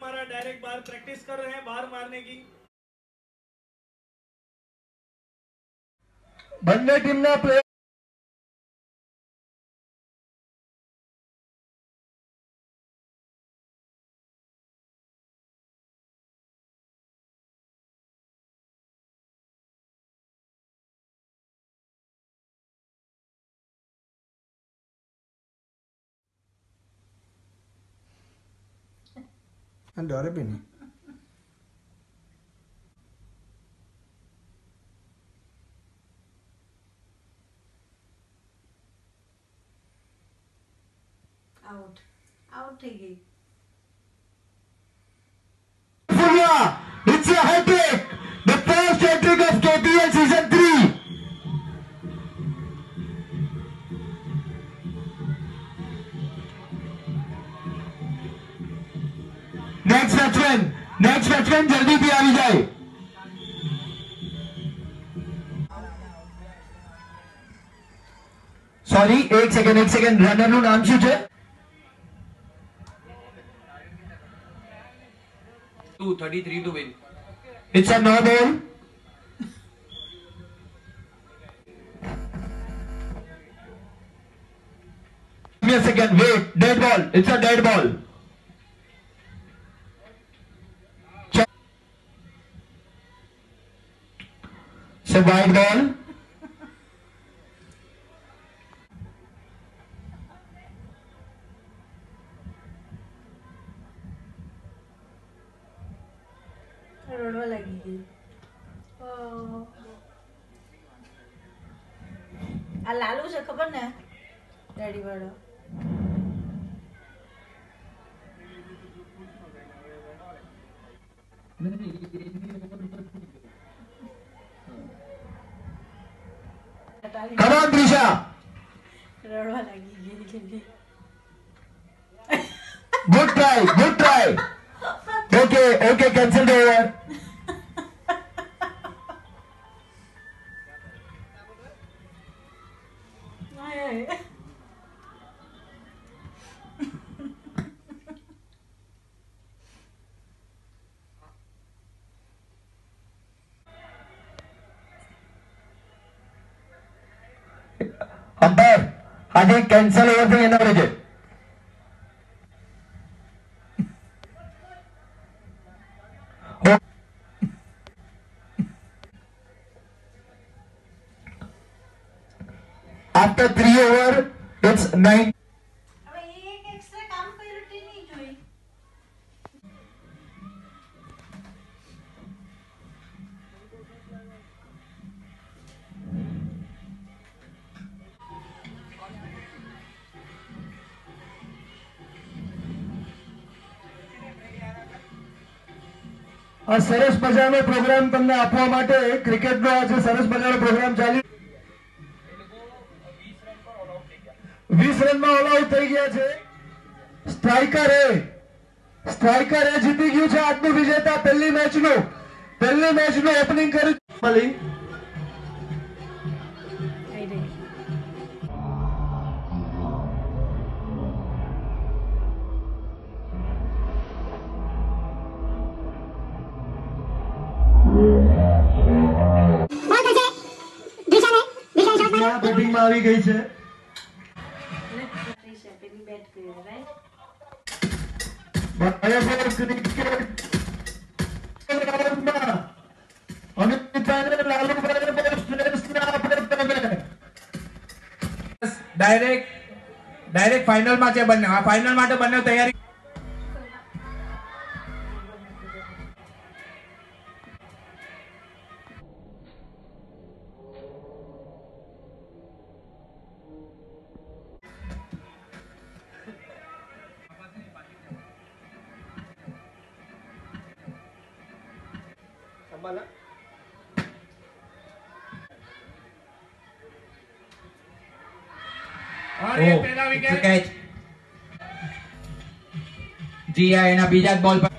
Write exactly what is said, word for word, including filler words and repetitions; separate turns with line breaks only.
हमारा डायरेक्ट बाहर प्रैक्टिस कर रहे हैं बाहर मारने की।
બંને ટીમના પ્લેયર डरे भी नहीं।
आउट आउट થઈ ગઈ।
It's a hat trick, the first hat trick of K P L season three. Next batsman, next batsman जल्दी भी आ जाए। सॉरी एक सेकंड एक सेकंड रनर નું નામ શું છે?
two thirty-three to win.
It's a no ball. Give me a second. Wait. Dead ball. It's a dead ball. So wide ball.
રડવા લાગી ગઈ। આ લાલુ છે ખબર ને ડેડી વાળો।
Come on, Trisha.
રડવા લાગી ગઈ।
Good try. Good try. Okay. Okay. Cancel the over. Umpire આજે કેન્સલ ઓવર થી એના રહેજે। After three over, it's nine.
હવે એક એક્સ્ટ્રા કામ કર્યું તે નહીં જોઈ।
આ સરસ મજાનો પ્રોગ્રામ તમને આપવા માટે ક્રિકેટનો આજે સરસ મજાનો પ્રોગ્રામ ચાલી વીસ રનમાં ઓલ આઉટ થઈ ગયા છે। સ્ટ્રાઇકર એ સ્ટ્રાઇકર એ જીતી ગયું છે આજનું વિજેતા પહેલી મેચનું પહેલી મેચનું ઓપનિંગ કર્યું મળી। બેટિંગ માં આવી ગઈ છે।
બેટ કર્યો રાઈટ।
બરાબર ક્રિકેટ રાઉન્ડમાં અમિતભાઈને લાલુભાઈને બહુ શ્રેષ્ઠ આપણે તમે
ડાયરેક્ટ ડાયરેક્ટ ફાઇનલ માં છે બંને। આ ફાઇનલ માટે બંને તૈયારી। और ये पहला विकेट जी है ना बीजा बॉल पर